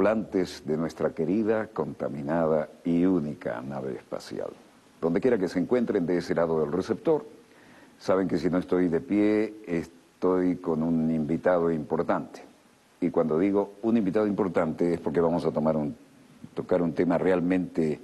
tripulantes de nuestra querida, contaminada y única nave espacial. Donde quiera que se encuentren de ese lado del receptor, saben que si no estoy de pie, estoy con un invitado importante. Y cuando digo un invitado importante es porque vamos a tocar un tema realmente,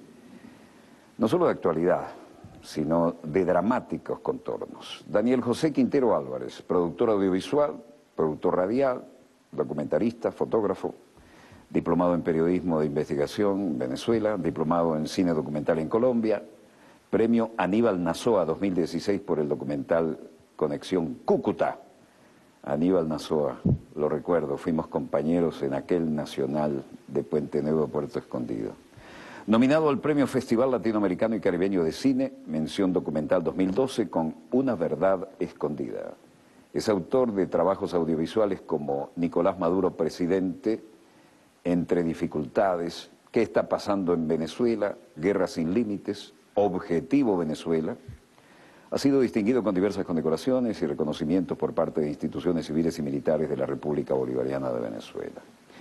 no solo de actualidad, sino de dramáticos contornos. Daniel José Quintero Álvarez, productor audiovisual, productor radial, documentarista, fotógrafo, diplomado en periodismo de investigación en Venezuela, diplomado en cine documental en Colombia, premio Aníbal Nazoa 2016 por el documental Conexión Cúcuta. Aníbal Nazoa, lo recuerdo, fuimos compañeros en aquel nacional de Puente Nuevo, Puerto Escondido. Nominado al Premio Festival Latinoamericano y Caribeño de Cine, mención documental 2012 con Una Verdad Escondida. Es autor de trabajos audiovisuales como Nicolás Maduro Presidente, Entre Dificultades, ¿Qué está pasando en Venezuela?, Guerra sin Límites, Objetivo Venezuela. Ha sido distinguido con diversas condecoraciones y reconocimientos por parte de instituciones civiles y militares de la República Bolivariana de Venezuela.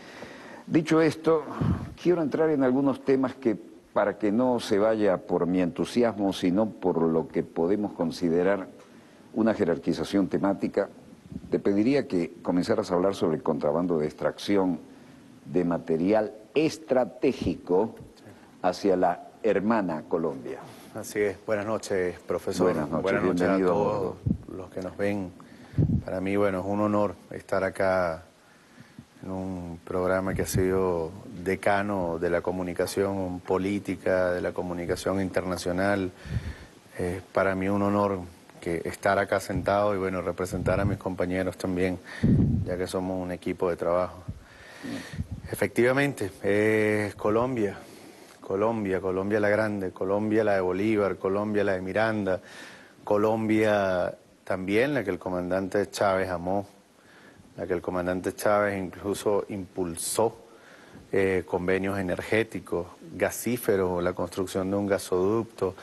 Dicho esto, quiero entrar en algunos temas que, para que no se vaya por mi entusiasmo, sino por lo que podemos considerar una jerarquización temática, te pediría que comenzaras a hablar sobre el contrabando de extracción de material estratégico hacia la hermana Colombia. Así es. Buenas noches, profesor. Buenas noches a todos los que nos ven. Para mí, bueno, es un honor estar acá en un programa que ha sido decano de la comunicación política, de la comunicación internacional. Para mí un honor estar acá sentado y, bueno, representar a mis compañeros también, ya que somos un equipo de trabajo. Efectivamente, es Colombia la grande, Colombia la de Bolívar, Colombia la de Miranda, Colombia también la que el comandante Chávez amó, la que el comandante Chávez incluso impulsó convenios energéticos, gasíferos, la construcción de un gasoducto,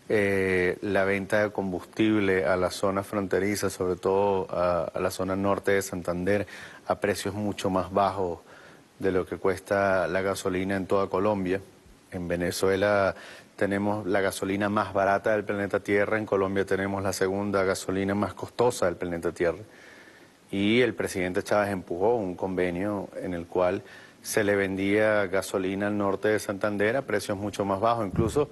la venta de combustible a las zonas fronterizas, sobre todo a la zona norte de Santander, a precios mucho más bajos de lo que cuesta la gasolina en toda Colombia. En Venezuela tenemos la gasolina más barata del planeta Tierra, en Colombia tenemos la segunda gasolina más costosa del planeta Tierra. Y el presidente Chávez empujó un convenio en el cual se le vendía gasolina al norte de Santander a precios mucho más bajos, incluso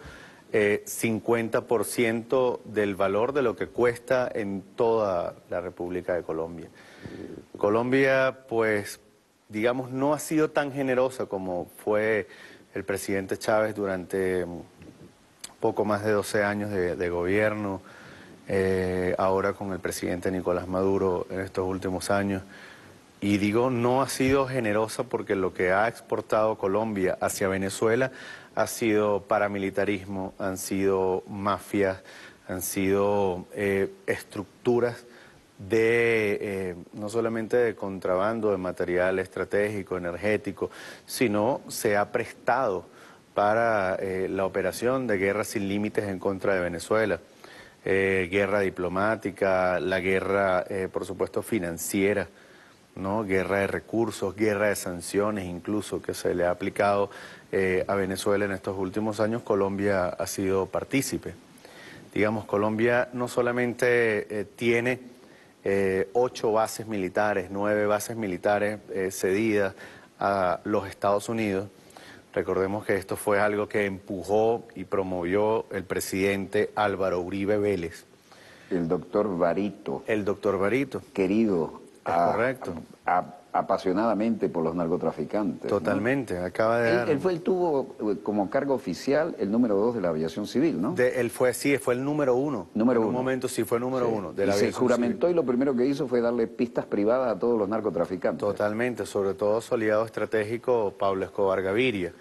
50% del valor de lo que cuesta en toda la República de Colombia. Colombia, pues, digamos, no ha sido tan generosa como fue el presidente Chávez durante poco más de 12 años de gobierno, ahora con el presidente Nicolás Maduro en estos últimos años. Y digo, no ha sido generosa porque lo que ha exportado Colombia hacia Venezuela ha sido paramilitarismo, han sido mafias, han sido estructuras de no solamente de contrabando de material estratégico, energético, sino se ha prestado para la operación de guerra sin límites en contra de Venezuela. Guerra diplomática, la guerra, por supuesto, financiera, ¿no? Guerra de recursos, guerra de sanciones incluso que se le ha aplicado a Venezuela en estos últimos años. Colombia ha sido partícipe. Digamos, Colombia no solamente tiene 8 bases militares, 9 bases militares cedidas a los Estados Unidos. Recordemos que esto fue algo que empujó y promovió el presidente Álvaro Uribe Vélez. El doctor Barito. El doctor Barito. Querido. Correcto. Apasionadamente por los narcotraficantes. Totalmente, ¿no? Acaba de dar... Él tuvo como cargo oficial el número 2 de la aviación civil, ¿no? Sí, fue el número 1. En un momento sí fue el número 1 de la aviación civil. Y se juramentó civil. Y lo primero que hizo fue darle pistas privadas a todos los narcotraficantes. Totalmente, sobre todo su aliado estratégico Pablo Escobar Gaviria.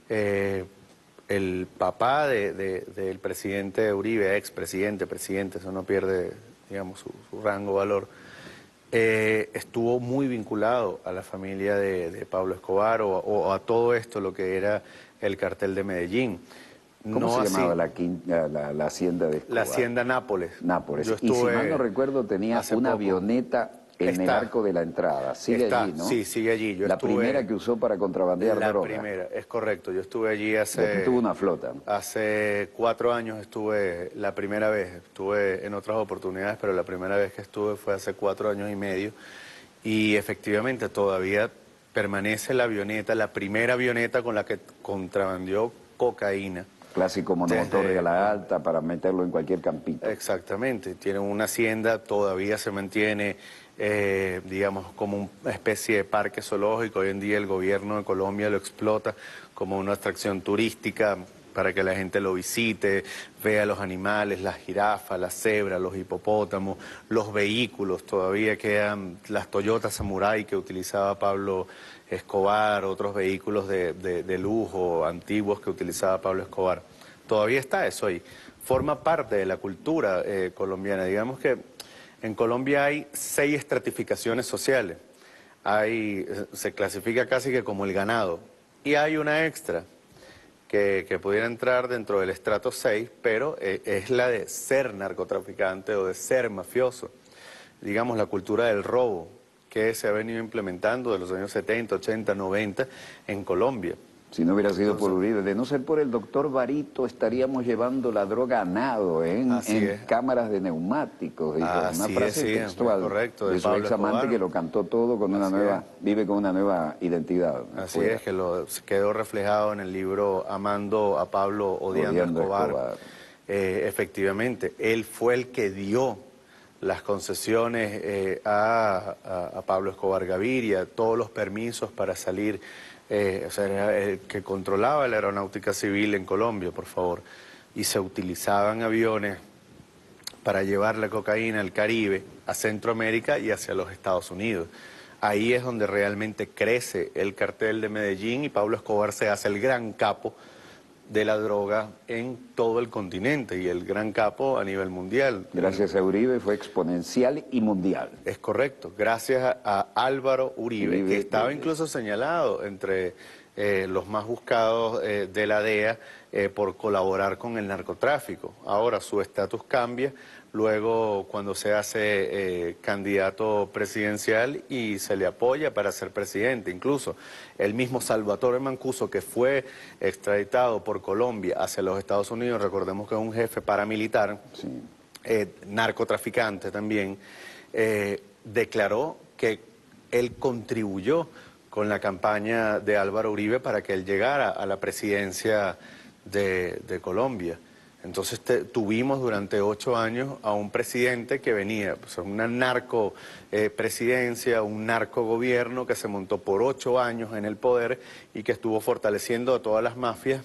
El papá del presidente Uribe, expresidente, presidente, eso no pierde, digamos, su rango, valor. Estuvo muy vinculado a la familia de Pablo Escobar o a todo esto, lo que era el cartel de Medellín. ¿Cómo se llamaba la hacienda de Escobar? La hacienda Nápoles. Nápoles. Y si mal no recuerdo tenía una avioneta en el arco de la entrada. Sigue allí, ¿no? Sí, sigue allí. Yo la estuve, primera que usó para contrabandear droga. La primera, es correcto. Yo estuve allí hace... Después tuvo una flota. Hace 4 años estuve la primera vez. Estuve en otras oportunidades, pero la primera vez que estuve fue hace 4 años y medio. Y efectivamente todavía permanece la avioneta, la primera avioneta con la que contrabandeó cocaína. Clásico monomotor de ala alta para meterlo en cualquier campito. Exactamente, tiene una hacienda, todavía se mantiene, digamos, como una especie de parque zoológico. Hoy en día el gobierno de Colombia lo explota como una atracción turística para que la gente lo visite, vea los animales, las jirafas, las cebras, los hipopótamos, los vehículos. Todavía quedan las Toyota Samurai que utilizaba Pablo Escobar, otros vehículos de lujo antiguos que utilizaba Pablo Escobar. Todavía está eso ahí. Forma parte de la cultura colombiana. Digamos que en Colombia hay 6 estratificaciones sociales. Se clasifica casi que como el ganado. Y hay una extra que pudiera entrar dentro del estrato 6, pero es la de ser narcotraficante o de ser mafioso. Digamos, la cultura del robo, que se ha venido implementando de los años 70, 80, 90 en Colombia. Si no hubiera sido por Uribe, de no ser por el doctor Barito, estaríamos llevando la droga a nado en cámaras de neumáticos. Dijo, una frase textual correcto, de su ex amante que lo cantó todo con una nueva, vive con una nueva identidad. Así es, que quedó reflejado en el libro Amando a Pablo, odiando a Escobar. Efectivamente, él fue el que dio las concesiones a Pablo Escobar Gaviria, todos los permisos para salir. O sea, era el que controlaba la aeronáutica civil en Colombia, por favor. Y se utilizaban aviones para llevar la cocaína al Caribe, a Centroamérica y hacia los Estados Unidos. Ahí es donde realmente crece el cartel de Medellín y Pablo Escobar se hace el gran capo de la droga en todo el continente y el gran capo a nivel mundial. Gracias a Uribe fue exponencial y mundial. Es correcto, gracias a Álvaro Uribe, que estaba incluso señalado entre los más buscados de la DEA por colaborar con el narcotráfico. Ahora su estatus cambia luego cuando se hace candidato presidencial y se le apoya para ser presidente. Incluso el mismo Salvatore Mancuso, que fue extraditado por Colombia hacia los Estados Unidos, recordemos que es un jefe paramilitar, narcotraficante también, declaró que él contribuyó con la campaña de Álvaro Uribe para que él llegara a la presidencia de Colombia. Entonces tuvimos durante 8 años a un presidente que venía, pues, una narco-presidencia, un narco-gobierno que se montó por 8 años en el poder y que estuvo fortaleciendo a todas las mafias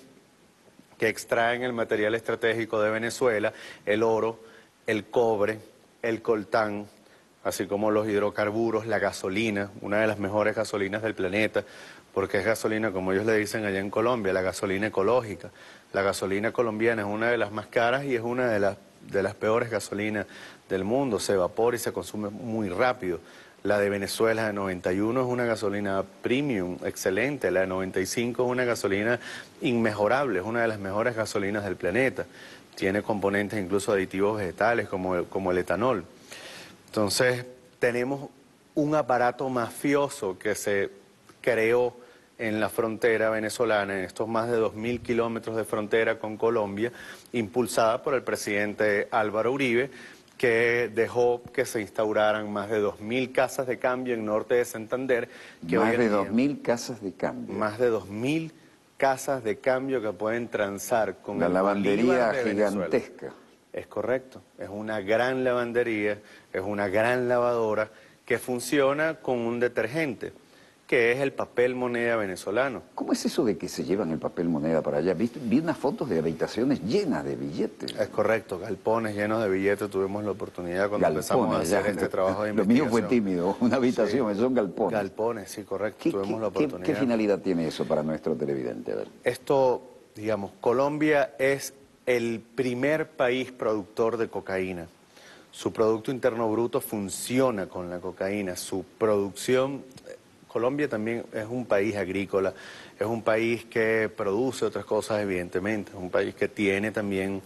que extraen el material estratégico de Venezuela, el oro, el cobre, el coltán, así como los hidrocarburos, la gasolina, una de las mejores gasolinas del planeta, porque es gasolina, como ellos le dicen allá en Colombia, la gasolina ecológica. La gasolina colombiana es una de las más caras y es una de las peores gasolinas del mundo, se evapora y se consume muy rápido. La de Venezuela de 91 es una gasolina premium, excelente. La de 95 es una gasolina inmejorable, es una de las mejores gasolinas del planeta. Tiene componentes incluso aditivos vegetales como el etanol. Entonces tenemos un aparato mafioso que se creó en la frontera venezolana, en estos más de 2.000 kilómetros de frontera con Colombia, impulsada por el presidente Álvaro Uribe, que dejó que se instauraran más de 2.000 casas de cambio en norte de Santander. Más de 2.000 casas de cambio. Más de 2.000 casas de cambio que pueden transar con la lavandería gigantesca. Venezuela. Es correcto, es una gran lavandería, es una gran lavadora que funciona con un detergente, que es el papel moneda venezolano. ¿Cómo es eso de que se llevan el papel moneda para allá? Vi unas fotos de habitaciones llenas de billetes. Es correcto, galpones llenos de billetes. Tuvimos la oportunidad cuando empezamos a hacer este trabajo de investigación. Lo mío fue tímido, una habitación, son galpones. Galpones, sí, correcto, tuvimos la oportunidad. ¿Qué finalidad tiene eso para nuestro televidente? A ver. Esto, digamos, Colombia es el primer país productor de cocaína. Su Producto Interno Bruto funciona con la cocaína, su producción... Colombia también es un país agrícola, es un país que produce otras cosas evidentemente, es un país que tiene también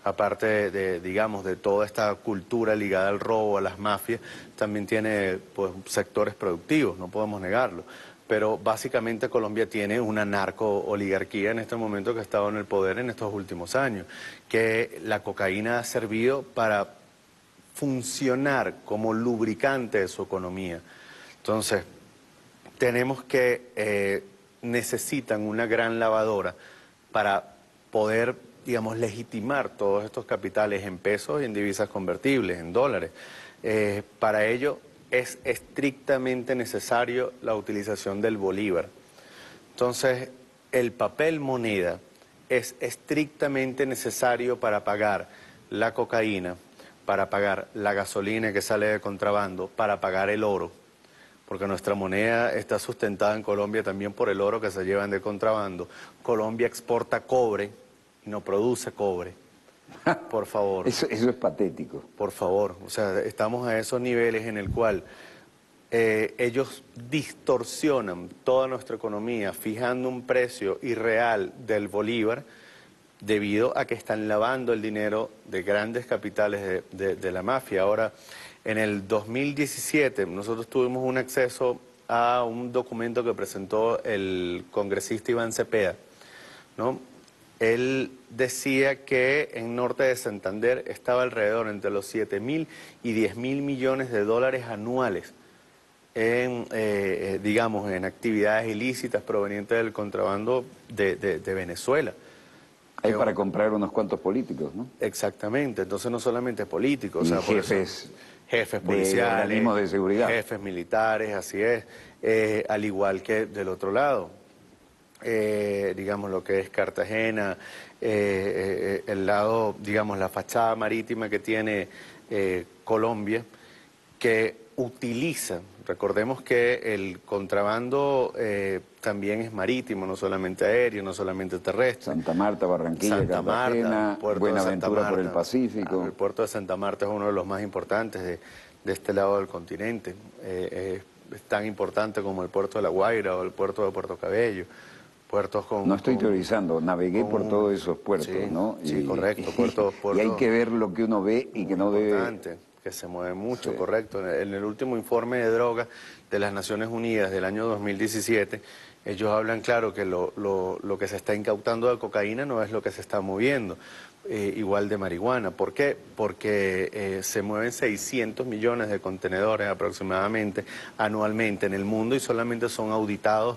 aparte digamos, de toda esta cultura ligada al robo, a las mafias, también tiene pues, sectores productivos, no podemos negarlo. Pero básicamente Colombia tiene una narco-oligarquía en este momento que ha estado en el poder en estos últimos años, que la cocaína ha servido para funcionar como lubricante de su economía. Entonces, tenemos que necesitan una gran lavadora para poder, digamos, legitimar todos estos capitales en pesos y en divisas convertibles, en dólares. Para ello es estrictamente necesario la utilización del bolívar. Entonces, el papel moneda es estrictamente necesario para pagar la cocaína, para pagar la gasolina que sale de contrabando, para pagar el oro, porque nuestra moneda está sustentada en Colombia también por el oro que se llevan de contrabando. Colombia exporta cobre y no produce cobre. Por favor. Eso es patético. Por favor. O sea, estamos a esos niveles en el cual ellos distorsionan toda nuestra economía fijando un precio irreal del bolívar debido a que están lavando el dinero de grandes capitales de la mafia. Ahora, en el 2017 nosotros tuvimos un acceso a un documento que presentó el congresista Iván Cepeda, ¿no? Él decía que en Norte de Santander estaba alrededor entre los 7.000 y 10.000 millones de dólares anuales en, digamos, en actividades ilícitas provenientes del contrabando de Venezuela. Hay para comprar unos cuantos políticos, ¿no? Exactamente, entonces no solamente políticos, Y o sea, por jefes, jefes policiales, organismos de seguridad. jefes militares, así es, al igual que del otro lado, digamos lo que es Cartagena, el lado, digamos, la fachada marítima que tiene Colombia, que utiliza, recordemos que el contrabando también es marítimo, no solamente aéreo, no solamente terrestre. Santa Marta, Barranquilla, Santa Cartagena, Marta, Buenaventura por el Pacífico. El puerto de Santa Marta es uno de los más importantes de este lado del continente. Es tan importante como el puerto de La Guaira o el puerto de Puerto Cabello. Puertos con... No estoy teorizando, navegué por todos esos puertos, sí, ¿no? Sí, correcto. Puertos, y hay que ver lo que uno ve y que no debe... Que se mueve mucho, Sí. correcto. En el último informe de drogas de las Naciones Unidas del año 2017, ellos hablan claro que lo que se está incautando de cocaína no es lo que se está moviendo, igual de marihuana. ¿Por qué? Porque se mueven 600 millones de contenedores aproximadamente anualmente en el mundo y solamente son auditados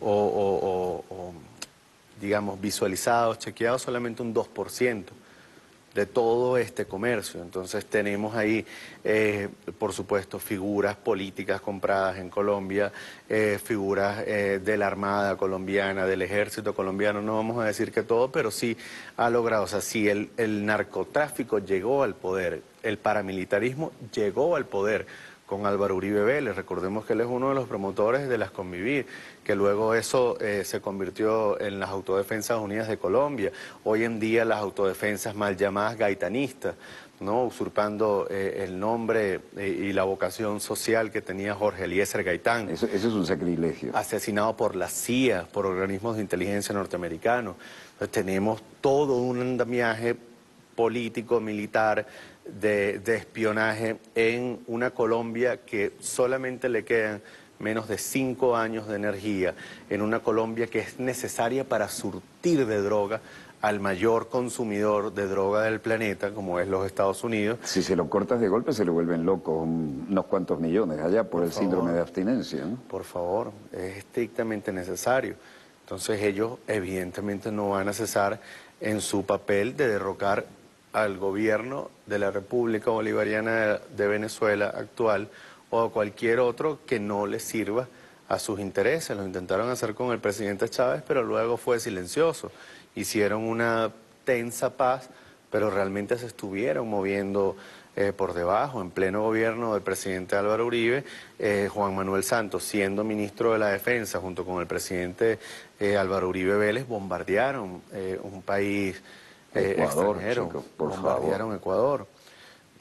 o digamos, visualizados, chequeados solamente un 2% de todo este comercio. Entonces tenemos ahí, por supuesto, figuras políticas compradas en Colombia, figuras de la Armada colombiana, del Ejército colombiano, no vamos a decir que todo, pero sí ha logrado, o sea, sí el narcotráfico llegó al poder, el paramilitarismo llegó al poder con Álvaro Uribe Vélez. Recordemos que él es uno de los promotores de las Convivir, que luego eso se convirtió en las Autodefensas Unidas de Colombia. Hoy en día las autodefensas mal llamadas gaitanistas, ¿no? Usurpando el nombre y la vocación social que tenía Jorge Eliezer Gaitán. Eso es un sacrilegio. Asesinado por la CIA, por organismos de inteligencia norteamericanos. Entonces tenemos todo un andamiaje político, militar, de espionaje en una Colombia que solamente le quedan menos de 5 años de energía, en una Colombia que es necesaria para surtir de droga al mayor consumidor de droga del planeta, como es los Estados Unidos. Si se lo cortas de golpe se le vuelven locos unos cuantos millones allá por el síndrome de abstinencia, ¿no? Por favor, es estrictamente necesario. Entonces ellos evidentemente no van a cesar en su papel de derrocar al gobierno de la República Bolivariana de Venezuela actual o a cualquier otro que no les sirva a sus intereses. Lo intentaron hacer con el presidente Chávez, pero luego fue silencioso. Hicieron una tensa paz, pero realmente se estuvieron moviendo por debajo. En pleno gobierno del presidente Álvaro Uribe, Juan Manuel Santos, siendo ministro de la Defensa, junto con el presidente Álvaro Uribe Vélez, bombardearon un país Ecuador, extranjero, chico, por bombardearon favor. Ecuador.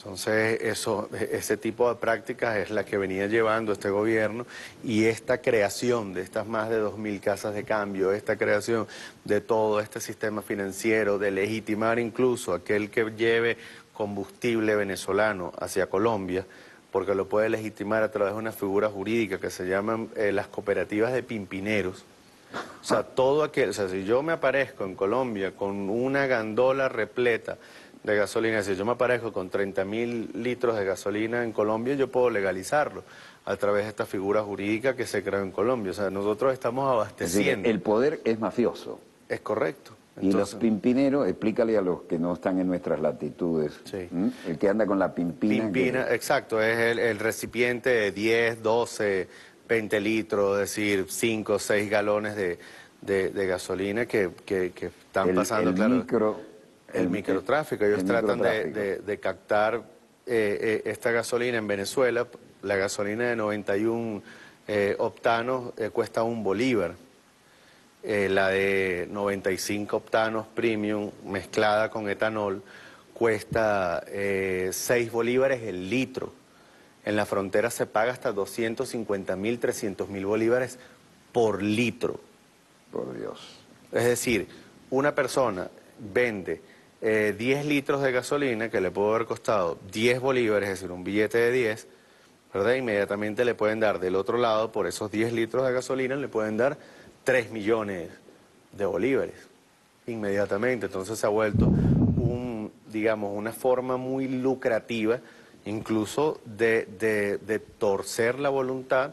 Entonces, ese tipo de prácticas es la que venía llevando este gobierno, y esta creación de estas más de 2.000 casas de cambio, esta creación de todo este sistema financiero, de legitimar incluso aquel que lleve combustible venezolano hacia Colombia, porque lo puede legitimar a través de una figura jurídica que se llaman las cooperativas de pimpineros. O sea, si yo me aparezco en Colombia con una gandola repleta de gasolina, si yo me aparezco con 30.000 litros de gasolina en Colombia, yo puedo legalizarlo a través de esta figura jurídica que se creó en Colombia. O sea, nosotros estamos abasteciendo. Es decir, el poder es mafioso. Es correcto. Entonces, y los pimpineros, explícale a los que no están en nuestras latitudes. Sí. El que anda con la pimpina. Exacto, es el recipiente de 10, 12, 20 litros, es decir, 5 o 6 galones de gasolina que están pasando, claro. El microtráfico. Ellos tratan de captar esta gasolina en Venezuela. La gasolina de 91 octanos cuesta $1. La de 95 octanos premium mezclada con etanol cuesta 6 bolívares el litro. En la frontera se paga hasta 250.000, 300.000 bolívares por litro. Por Dios. Es decir, una persona vende 10 litros de gasolina que le puede haber costado 10 bolívares, es decir, un billete de 10, ¿verdad? Inmediatamente le pueden dar del otro lado, por esos 10 litros de gasolina, le pueden dar 3 millones de bolívares, inmediatamente. Entonces se ha vuelto digamos, una forma muy lucrativa, incluso de torcer la voluntad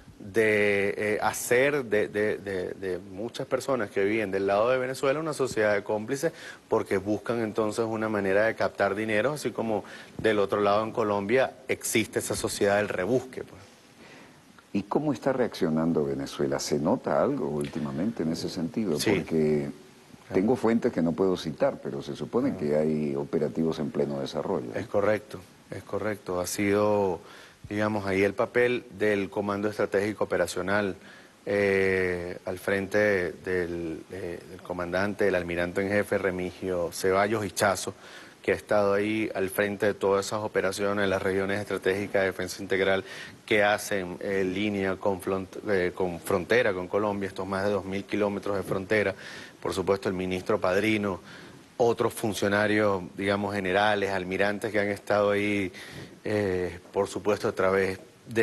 de hacer de muchas personas que viven del lado de Venezuela una sociedad de cómplices, porque buscan entonces una manera de captar dinero, así como del otro lado en Colombia existe esa sociedad del rebusque, pues. ¿Y cómo está reaccionando Venezuela? ¿Se nota algo últimamente en ese sentido? Sí. Porque tengo fuentes que no puedo citar, pero se supone que hay operativos en pleno desarrollo. Es correcto, es correcto. Ha sido, digamos, ahí el papel del Comando Estratégico Operacional al frente del comandante, el almirante en jefe Remigio Ceballos Hichazo, que ha estado ahí al frente de todas esas operaciones, las regiones estratégicas de defensa integral que hacen línea con frontera con Colombia, estos más de 2.000 kilómetros de frontera. Por supuesto, el ministro Padrino, otros funcionarios, digamos, generales, almirantes que han estado ahí, por supuesto, a través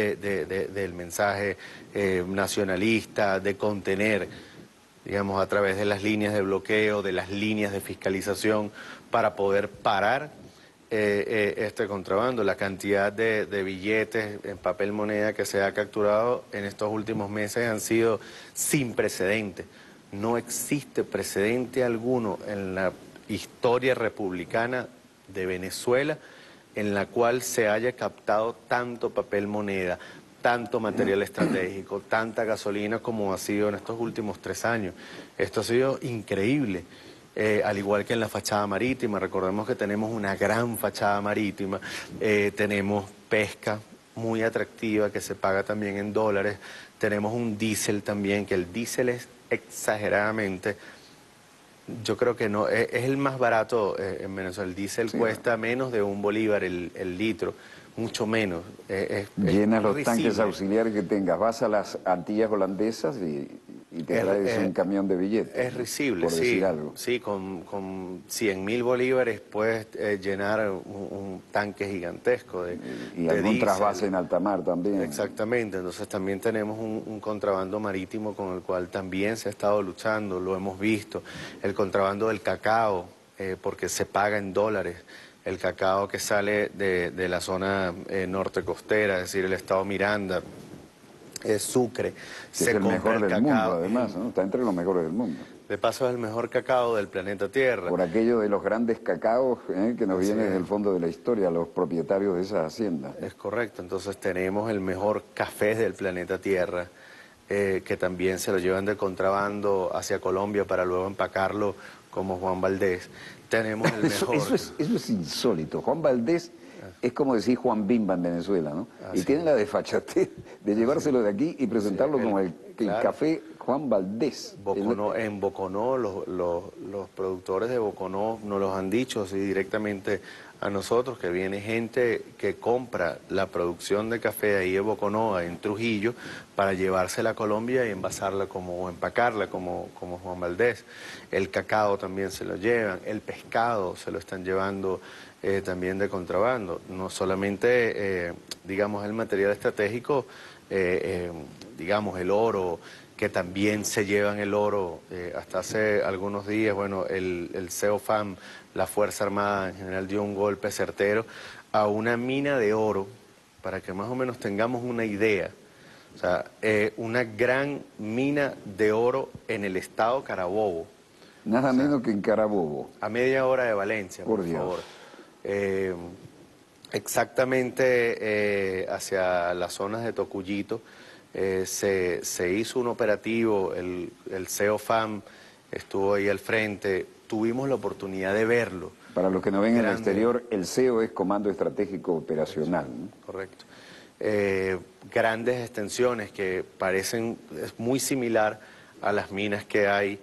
del mensaje nacionalista, de contener, digamos, a través de las líneas de bloqueo, de las líneas de fiscalización, para poder parar este contrabando. La cantidad de billetes en papel moneda que se ha capturado en estos últimos meses han sido sin precedentes. No existe precedente alguno en la historia republicana de Venezuela en la cual se haya captado tanto papel moneda, tanto material estratégico, tanta gasolina como ha sido en estos últimos 3 años. Esto ha sido increíble. Al igual que en la fachada marítima, recordemos que tenemos una gran fachada marítima, tenemos pesca muy atractiva que se paga también en dólares, tenemos un diésel también, que el diésel es exageradamente, yo creo que no, es el más barato en Venezuela. El diésel cuesta menos de $1 el litro, mucho menos. Llenas los tanques auxiliares que tengas, vas a las Antillas holandesas y te traes un camión de billetes. Es risible, por decir algo. Sí, con 100.000 bolívares puedes llenar un tanque gigantesco de Y algún trasvase en alta mar también. Exactamente, entonces también tenemos un contrabando marítimo con el cual también se ha estado luchando, lo hemos visto. El contrabando del cacao, porque se paga en dólares. El cacao que sale de la zona norte costera, es decir, el estado Miranda, Sucre, que es el mejor del mundo, además, ¿no? Está entre los mejores del mundo. De paso es el mejor cacao del planeta Tierra. Por aquello de los grandes cacaos que nos viene desde el fondo de la historia, los propietarios de esas haciendas. Es correcto, entonces tenemos el mejor café del planeta Tierra, que también se lo llevan de contrabando hacia Colombia para luego empacarlo como Juan Valdés. Tenemos el mejor... Eso es insólito. Juan Valdés es como decir Juan Bimba en Venezuela, ¿no? Y tiene la desfachatez de llevárselo de aquí y presentarlo como el café Juan Valdés. En Boconó, los los productores de Boconó nos los han dicho así directamente a nosotros, que viene gente que compra la producción de café ahí de Boconó, en Trujillo, para llevársela a Colombia y envasarla o empacarla como Juan Valdez. El cacao también se lo llevan, el pescado se lo están llevando también de contrabando. No solamente, digamos, el material estratégico, digamos, el oro, que también se llevan el oro. Hasta hace algunos días, bueno, el CEOFAM, la Fuerza Armada en general, dio un golpe certero a una mina de oro, para que más o menos tengamos una idea. O sea, una gran mina de oro en el estado Carabobo. Nada menos que en Carabobo. A media hora de Valencia, por favor. Exactamente hacia las zonas de Tocuyito. Se hizo un operativo, el CEOFAM estuvo ahí al frente, tuvimos la oportunidad de verlo. Para los que no ven en el exterior, el CEO es Comando Estratégico Operacional, ¿no? Correcto. Grandes extensiones que parecen muy similar a las minas que hay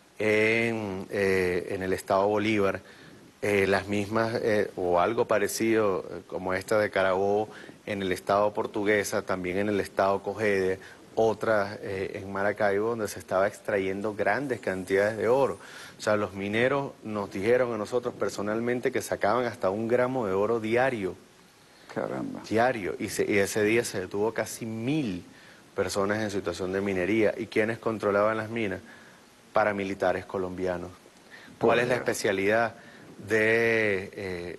en el estado Bolívar, las mismas o algo parecido como esta de Carabobo en el estado Portuguesa, también en el estado Cogede, otras en Maracaibo, donde se estaba extrayendo grandes cantidades de oro. O sea, los mineros nos dijeron a nosotros personalmente que sacaban hasta 1 gramo de oro diario. Caramba. Diario. Y ese día se detuvo casi 1000 personas en situación de minería. ¿Y quiénes controlaban las minas? Paramilitares colombianos. ¿Cuál es la especialidad del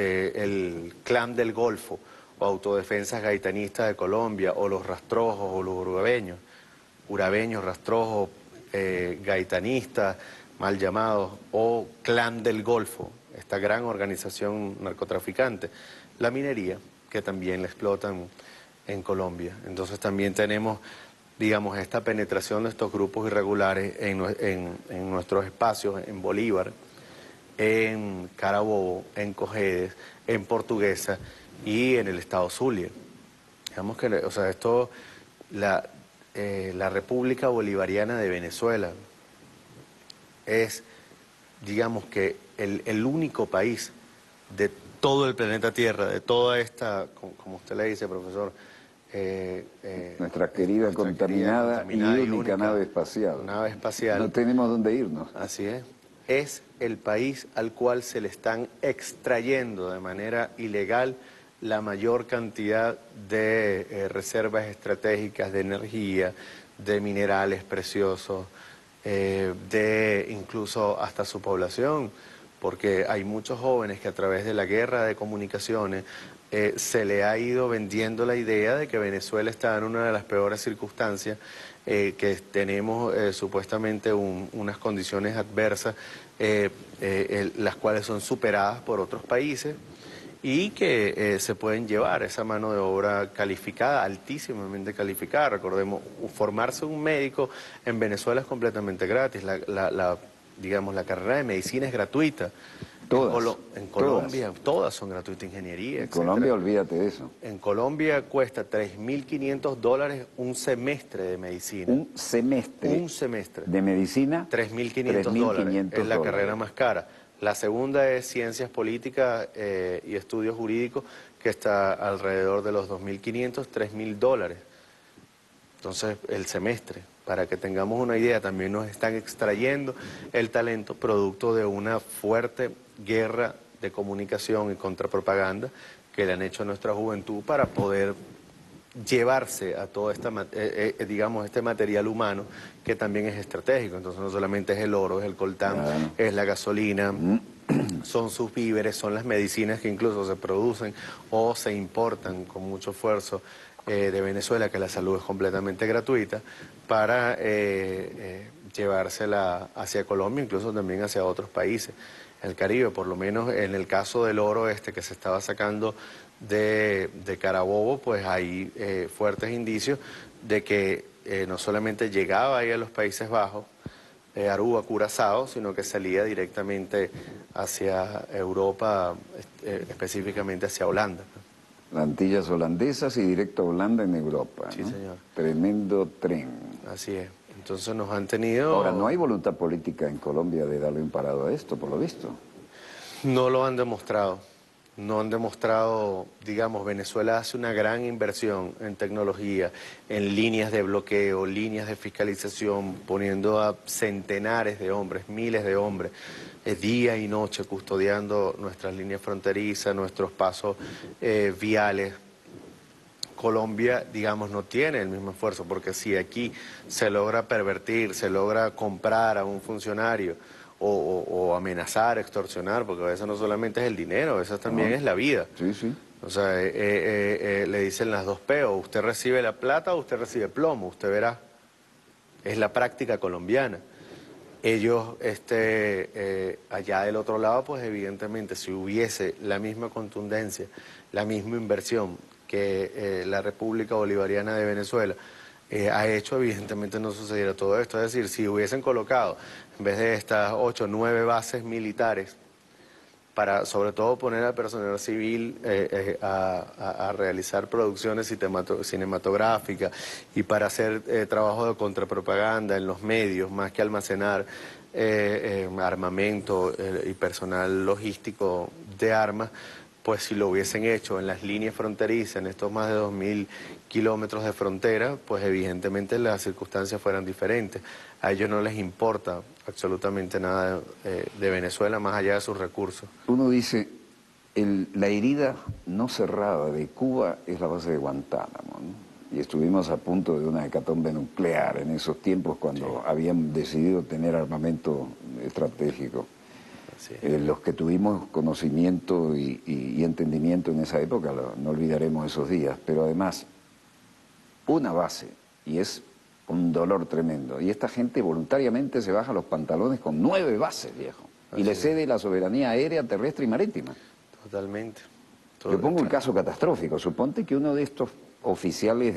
Clan del Golfo, o Autodefensas Gaitanistas de Colombia, o los rastrojos, o los urabeños, rastrojos, gaitanistas, mal llamados, o Clan del Golfo, esta gran organización narcotraficante? La minería, que también la explotan en Colombia. Entonces también tenemos, digamos, esta penetración de estos grupos irregulares en nuestros espacios, en Bolívar, en Carabobo, en Cojedes, en Portuguesa y en el estado Zulia. Digamos que, o sea, esto, la República Bolivariana de Venezuela es, digamos que, el único país de todo el planeta Tierra, de toda esta, como usted le dice, profesor, nuestra querida contaminada y única nave espacial. Nave espacial. No tenemos dónde irnos. Así es. Es el país al cual se le están extrayendo de manera ilegal la mayor cantidad de reservas estratégicas de energía, de minerales preciosos, de incluso hasta su población, porque hay muchos jóvenes que a través de la guerra de comunicaciones se le ha ido vendiendo la idea de que Venezuela está en una de las peores circunstancias, que tenemos supuestamente unas condiciones adversas, las cuales son superadas por otros países, y que se pueden llevar esa mano de obra calificada, altísimamente calificada. Recordemos, formarse un médico en Venezuela es completamente gratis. Digamos, la carrera de medicina es gratuita. Todas. En Colombia, todas son gratuitas, ingeniería, en Colombia, olvídate de eso. En Colombia cuesta $3.500 un semestre de medicina. ¿Un semestre? Un semestre. ¿De medicina? $3.500. Es la carrera más cara. La segunda es Ciencias Políticas y Estudios Jurídicos, que está alrededor de los $2.500, $3.000. Entonces, el semestre, para que tengamos una idea, también nos están extrayendo el talento producto de una fuerte guerra de comunicación y contrapropaganda que le han hecho a nuestra juventud para poder llevarse a todo digamos, este material humano que también es estratégico. Entonces no solamente es el oro, es el coltán, es la gasolina, son sus víveres, son las medicinas que incluso se producen o se importan con mucho esfuerzo de Venezuela, que la salud es completamente gratuita, para llevársela hacia Colombia, incluso también hacia otros países, el Caribe. Por lo menos en el caso del oro que se estaba sacando de Carabobo, pues hay fuertes indicios de que no solamente llegaba ahí a los Países Bajos, Aruba, Curazao, sino que salía directamente hacia Europa, específicamente hacia Holanda. Las Antillas holandesas y directo a Holanda en Europa, Sí, ¿no? señor. Tremendo tren. Así es. Entonces nos han tenido... Ahora, no hay voluntad política en Colombia de darle un parado a esto, por lo visto. No lo han demostrado. No han demostrado, digamos, Venezuela hace una gran inversión en tecnología, en líneas de bloqueo, líneas de fiscalización, poniendo a centenares de hombres, miles de hombres, día y noche custodiando nuestras líneas fronterizas, nuestros pasos viales. Colombia, digamos, no tiene el mismo esfuerzo, porque si aquí se logra pervertir, se logra comprar a un funcionario o amenazar, extorsionar, porque a veces no solamente es el dinero, a veces también es la vida. Sí, sí. O sea, le dicen las dos P, o usted recibe la plata o usted recibe plomo, usted verá. Es la práctica colombiana. Ellos, allá del otro lado, pues evidentemente si hubiese la misma contundencia, la misma inversión que la República Bolivariana de Venezuela ha hecho, evidentemente no sucediera todo esto. Es decir, si hubiesen colocado, en vez de estas 8 o 9 bases militares, para sobre todo poner al personal civil a realizar producciones cinematográficas y para hacer trabajo de contrapropaganda en los medios, más que almacenar armamento y personal logístico de armas, pues si lo hubiesen hecho en las líneas fronterizas, en estos más de 2.000 kilómetros de frontera, pues evidentemente las circunstancias fueran diferentes. A ellos no les importa absolutamente nada de Venezuela más allá de sus recursos. Uno dice, la herida no cerrada de Cuba es la base de Guantánamo, ¿no? Y estuvimos a punto de una hecatombe nuclear en esos tiempos cuando habían decidido tener armamento estratégico. Los que tuvimos conocimiento y entendimiento en esa época, no olvidaremos esos días, pero además, una base, y es un dolor tremendo, y esta gente voluntariamente se baja los pantalones con 9 bases, viejo, y le cede la soberanía aérea, terrestre y marítima. Totalmente. Yo pongo el caso catastrófico, suponte que uno de estos oficiales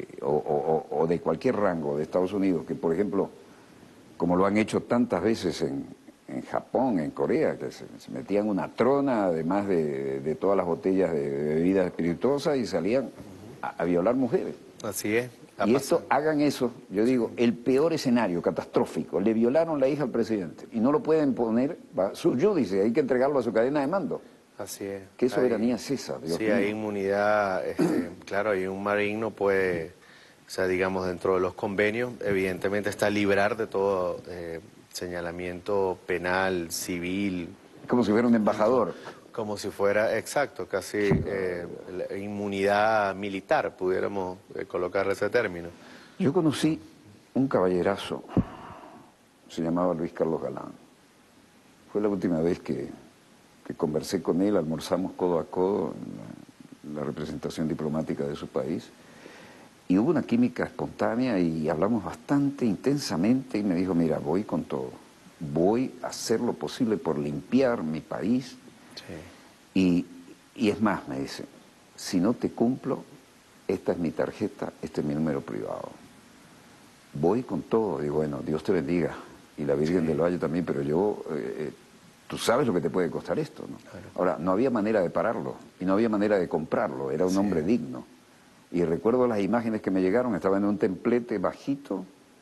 o de cualquier rango de Estados Unidos, que por ejemplo, como lo han hecho tantas veces en Japón, en Corea, que se metían una trona, además de todas las botellas de bebidas espirituosas y salían a violar mujeres. Así es. Y esto, hagan eso, yo digo, el peor escenario catastrófico, le violaron la hija al presidente y no lo pueden poner, su judice, hay que entregarlo a su cadena de mando. Así es. ¿Qué soberanía es esa? Dios mío? Hay inmunidad, claro, y un marín no puede, o sea, digamos, dentro de los convenios, evidentemente está librar de todo señalamiento penal, civil. Como si fuera un embajador. Como si fuera, exacto, casi inmunidad militar, pudiéramos colocarle ese término. Yo conocí un caballerazo, se llamaba Luis Carlos Galán. Fue la última vez que conversé con él, almorzamos codo a codo en la representación diplomática de su país. Y hubo una química espontánea y hablamos bastante intensamente y me dijo, mira, voy con todo. Voy a hacer lo posible por limpiar mi país. Sí. Y es más, me dice, si no te cumplo, esta es mi tarjeta, este es mi número privado. Voy con todo. Digo, bueno, Dios te bendiga. Y la Virgen del Valle también, pero yo... tú sabes lo que te puede costar esto, ¿no? Claro. Ahora, no había manera de pararlo y no había manera de comprarlo, era un hombre digno. Y recuerdo las imágenes que me llegaron, estaba en un templete bajito,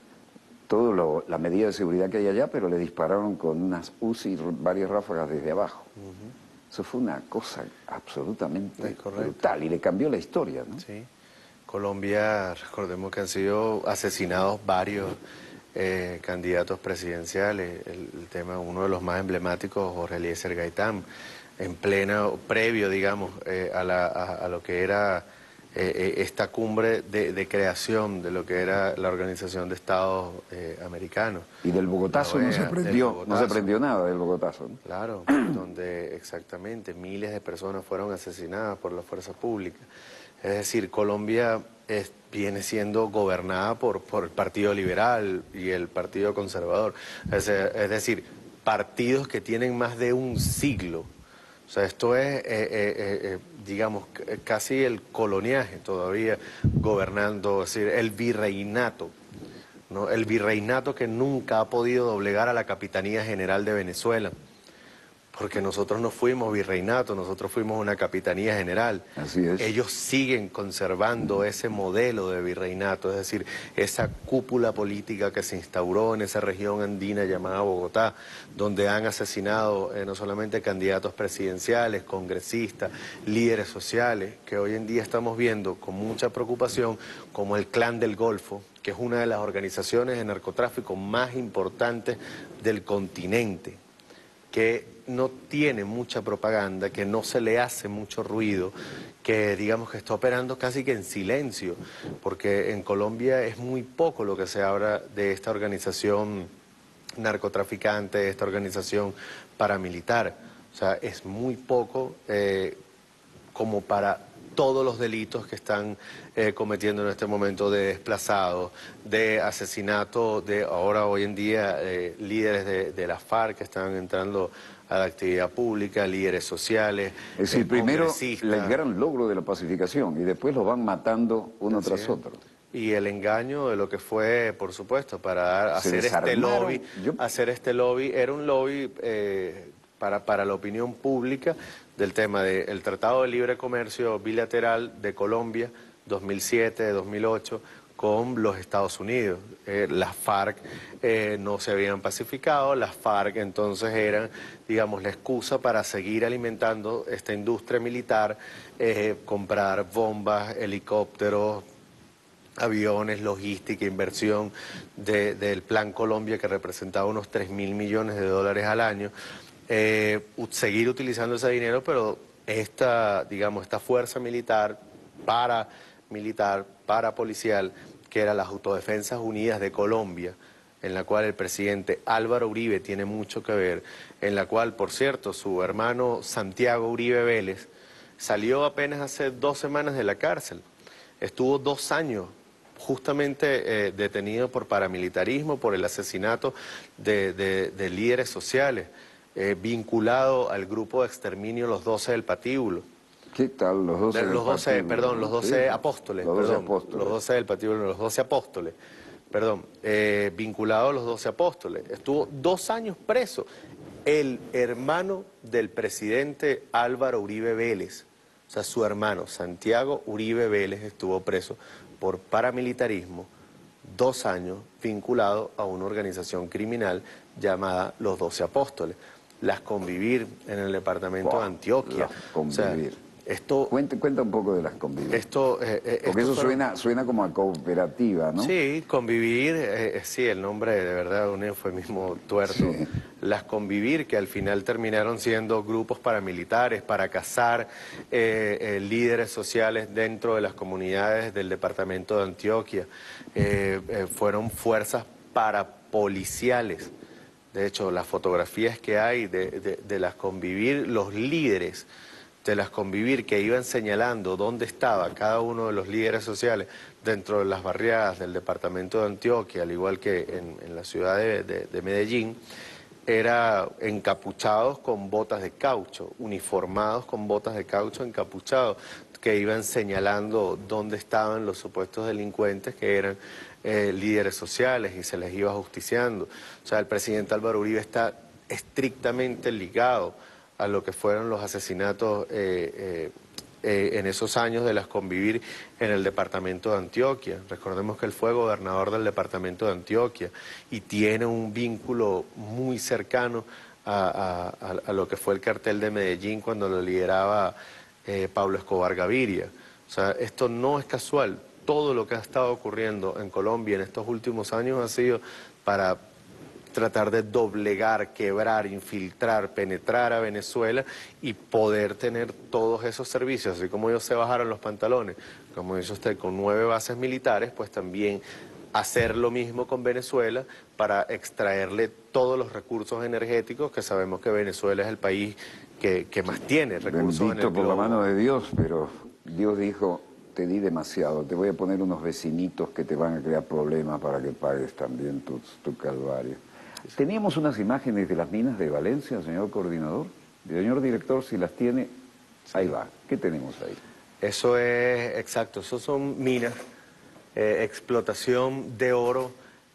la medida de seguridad que hay allá, pero le dispararon con unas UCI varias ráfagas desde abajo. Eso fue una cosa absolutamente brutal y le cambió la historia, ¿no? Sí. Colombia, recordemos que han sido asesinados varios candidatos presidenciales. El tema, uno de los más emblemáticos, Jorge Eliezer Gaitán, previo, digamos, a lo que era esta cumbre de creación de lo que era la Organización de Estados Americanos. Y del Bogotazo no se aprendió nada del Bogotazo, ¿no? Claro, donde exactamente miles de personas fueron asesinadas por las fuerzas públicas. Es decir, Colombia viene siendo gobernada por el Partido Liberal y el Partido Conservador. Es decir, partidos que tienen más de un siglo. O sea, esto es, digamos, casi el coloniaje todavía gobernando, es decir, el virreinato, ¿no? El virreinato que nunca ha podido doblegar a la Capitanía General de Venezuela, porque nosotros no fuimos virreinato, nosotros fuimos una capitanía general. Así es. Ellos siguen conservando ese modelo de virreinato, es decir, esa cúpula política que se instauró en esa región andina llamada Bogotá, donde han asesinado no solamente candidatos presidenciales, congresistas, líderes sociales, que hoy en día estamos viendo con mucha preocupación, como el Clan del Golfo, que es una de las organizaciones de narcotráfico más importantes del continente, que no tiene mucha propaganda, que no se le hace mucho ruido, que digamos que está operando casi que en silencio, porque en Colombia es muy poco lo que se habla de esta organización narcotraficante, de esta organización paramilitar. O sea, es muy poco como para todos los delitos que están cometiendo en este momento de desplazados, de asesinato, de ahora hoy en día líderes de la FARC que están entrando a la actividad pública, líderes sociales, Es decir, primero congresistas. el gran logro de la pacificación y después los van matando uno Así tras es. otro. Y el engaño de lo que fue, por supuesto, para Se hacer este desarmaron. lobby. Hacer este lobby era un lobby para la opinión pública del tema del Tratado de Libre Comercio Bilateral de Colombia 2007-2008 con los Estados Unidos. Las FARC no se habían pacificado, las FARC entonces eran, digamos, la excusa para seguir alimentando esta industria militar, comprar bombas, helicópteros, aviones, logística, inversión del Plan Colombia, que representaba unos 3.000 millones de dólares al año, seguir utilizando ese dinero, pero digamos, esta fuerza militar, parapolicial, que era las Autodefensas Unidas de Colombia, en la cual el presidente Álvaro Uribe tiene mucho que ver, en la cual, por cierto, su hermano Santiago Uribe Vélez salió apenas hace 2 semanas de la cárcel. Estuvo 2 años justamente detenido por paramilitarismo, por el asesinato de líderes sociales, vinculado al grupo de exterminio Los 12 del Patíbulo. ¿Qué tal los 12 del Patíbulo? Perdón, los 12 Sí. apóstoles. Los 12 perdón, apóstoles. Los 12 del Patíbulo, los 12 apóstoles. Perdón, vinculado a los 12 apóstoles. Estuvo 2 años preso. El hermano del presidente Álvaro Uribe Vélez, o sea, su hermano Santiago Uribe Vélez estuvo preso por paramilitarismo 2 años, vinculado a una organización criminal llamada Los 12 Apóstoles. Las Convivir en el departamento de Antioquia. Las Convivir. O sea, Cuenta un poco de las Convivir. Porque eso suena como a cooperativa, ¿no? Sí, Convivir, sí, el nombre de verdad un eufemismo tuerto. Sí. Las Convivir, que al final terminaron siendo grupos paramilitares para cazar líderes sociales dentro de las comunidades del departamento de Antioquia. Fueron fuerzas parapoliciales. De hecho, las fotografías que hay de las Convivir, los líderes de las Convivir que iban señalando dónde estaba cada uno de los líderes sociales dentro de las barriadas del departamento de Antioquia, al igual que en la ciudad de Medellín, era encapuchados con botas de caucho, uniformados con botas de caucho, encapuchados, que iban señalando dónde estaban los supuestos delincuentes que eran líderes sociales y se les iba justiciando. O sea, el presidente Álvaro Uribe está estrictamente ligado a lo que fueron los asesinatos en esos años de las Convivir en el departamento de Antioquia. Recordemos que él fue gobernador del departamento de Antioquia y tiene un vínculo muy cercano a lo que fue el cartel de Medellín cuando lo lideraba Pablo Escobar Gaviria. O sea, esto no es casual. Todo lo que ha estado ocurriendo en Colombia en estos últimos años ha sido para tratar de doblegar, quebrar, infiltrar, penetrar a Venezuela y poder tener todos esos servicios. Así como ellos se bajaron los pantalones, como dice usted, con 9 bases militares, pues también hacer lo mismo con Venezuela para extraerle todos los recursos energéticos, que sabemos que Venezuela es el país que más tiene recursos en el Bendito por la globo. mano de Dios, pero Dios dijo, te di demasiado, te voy a poner unos vecinitos que te van a crear problemas para que pagues también tu calvario. Teníamos unas imágenes de las minas de Valencia, señor coordinador. Señor director, si las tiene, ahí va. ¿Qué tenemos ahí? Eso es exacto, eso son minas, explotación de oro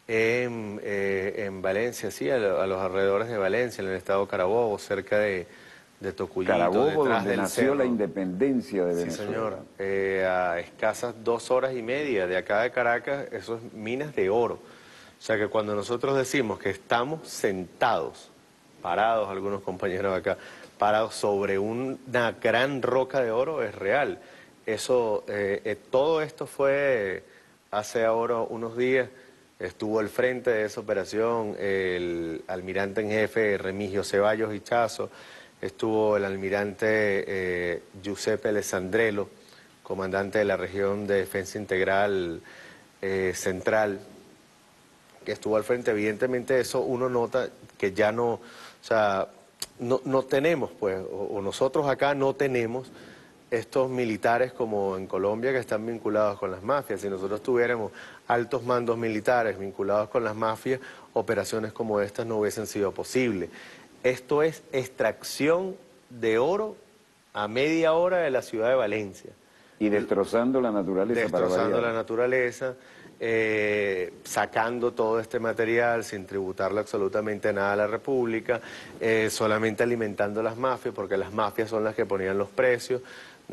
En Valencia, sí, a los alrededores de Valencia, en el estado Carabobo, cerca de Tocuyito, Carabobo, detrás donde del nació la cerro. independencia de Sí, Venezuela. señor. A escasas 2 horas y media de acá de Caracas, eso es minas de oro. O sea que cuando nosotros decimos que estamos sentados, parados, algunos compañeros acá, parados sobre una gran roca de oro, es real. Eso, todo esto fue hace ahora unos días. Estuvo al frente de esa operación el almirante en jefe Remigio Ceballos Hichazo, estuvo el almirante Giuseppe Alessandrello, comandante de la región de defensa integral central, que estuvo al frente. Evidentemente eso uno nota que ya no, o sea, no tenemos, pues, o nosotros acá no tenemos estos militares como en Colombia que están vinculados con las mafias. Si nosotros tuviéramos altos mandos militares vinculados con las mafias, operaciones como estas no hubiesen sido posibles. Esto es extracción de oro a media hora de la ciudad de Valencia. Y destrozando la naturaleza para Destrozando variar. la naturaleza, sacando todo este material sin tributarle absolutamente nada a la República, solamente alimentando las mafias, porque las mafias son las que ponían los precios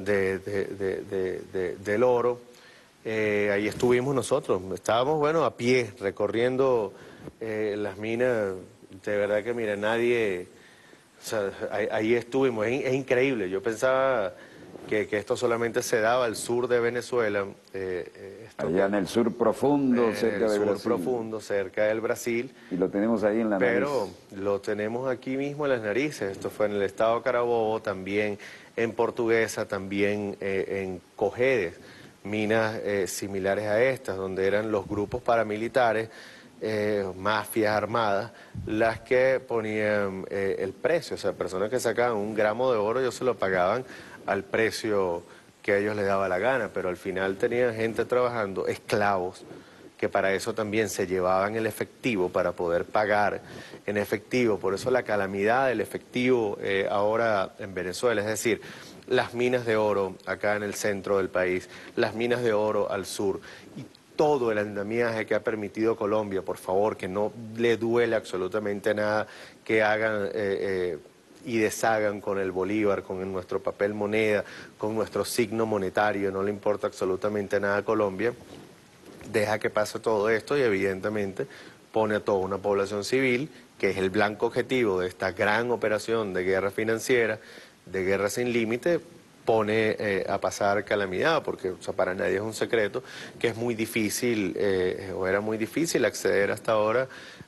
del oro. Ahí estuvimos nosotros, estábamos, bueno, a pie, recorriendo las minas. De verdad que, mira, nadie... O sea, ahí estuvimos, es increíble. Yo pensaba que esto solamente se daba al sur de Venezuela. Allá en el sur profundo, En cerca el de sur Brasil. profundo, cerca del Brasil, Y lo tenemos ahí en la pero nariz. lo tenemos aquí mismo en las narices. Esto fue en el estado Carabobo, también en Portuguesa, también en Cojedes, minas similares a estas, donde eran los grupos paramilitares, mafias armadas, las que ponían el precio. O sea, personas que sacaban 1 gramo de oro, ellos se lo pagaban al precio que a ellos les daba la gana, pero al final tenían gente trabajando, esclavos, que para eso también se llevaban el efectivo para poder pagar en efectivo. Por eso la calamidad del efectivo ahora en Venezuela, es decir, las minas de oro acá en el centro del país, las minas de oro al sur y todo el andamiaje que ha permitido Colombia, por favor, que no le duele absolutamente nada, que hagan y deshagan con el bolívar, con nuestro papel moneda, con nuestro signo monetario, no le importa absolutamente nada a Colombia. Deja que pase todo esto y evidentemente pone a toda una población civil, que es el blanco objetivo de esta gran operación de guerra financiera, de guerra sin límite, pone a pasar calamidad, porque, o sea, para nadie es un secreto que es muy difícil, o era muy difícil acceder hasta ahora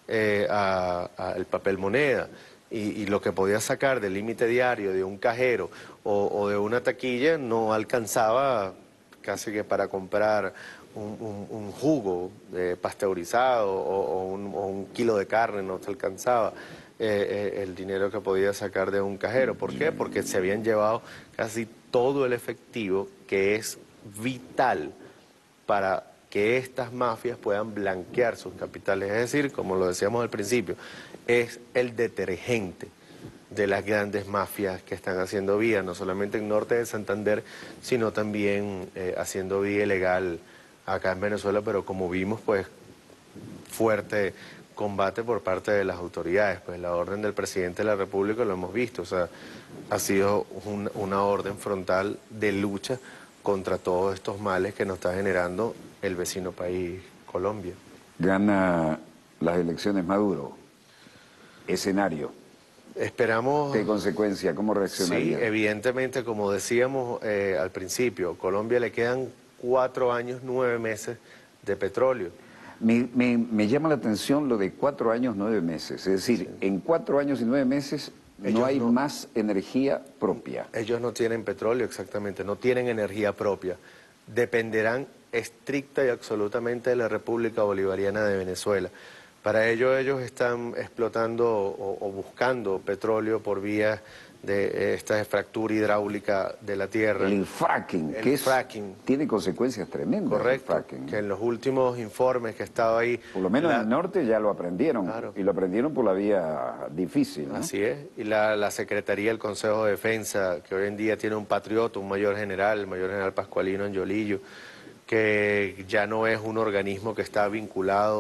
al papel moneda. Y lo que podía sacar del límite diario de un cajero o de una taquilla no alcanzaba casi que para comprar un jugo pasteurizado o un kilo de carne, no se alcanzaba el dinero que podía sacar de un cajero. ¿Por qué? Porque se habían llevado casi todo el efectivo que es vital para que estas mafias puedan blanquear sus capitales. Es decir, como lo decíamos al principio, es el detergente de las grandes mafias que están haciendo vida, no solamente en norte de Santander, sino también haciendo vida ilegal acá en Venezuela, pero como vimos, pues fuerte combate por parte de las autoridades. Pues la orden del presidente de la República lo hemos visto, o sea, ha sido una orden frontal de lucha contra todos estos males que nos está generando el vecino país, Colombia. Gana las elecciones Maduro. Escenario. Esperamos... ¿Qué consecuencia? ¿Cómo Sí, reaccionaría? evidentemente, como decíamos al principio, Colombia le quedan 4 años, 9 meses de petróleo. Me llama la atención lo de 4 años, 9 meses. Es decir, Sí. en 4 años y 9 meses no Ellos hay no- más energía propia. Ellos no tienen petróleo, exactamente, no tienen energía propia. Dependerán estricta y absolutamente de la República Bolivariana de Venezuela. Para ello ellos están explotando o buscando petróleo por vía de esta fractura hidráulica de la tierra. El fracking, El que fracking. tiene consecuencias tremendas. El Correcto, fracking. que en los últimos informes que he estado ahí... Por lo menos en el norte ya lo aprendieron. Claro. Y lo aprendieron por la vía difícil, ¿no? Así es, y la Secretaría del Consejo de Defensa, que hoy en día tiene un patriota, un mayor general, el mayor general Pascualino Angiolillo, que ya no es un organismo que está vinculado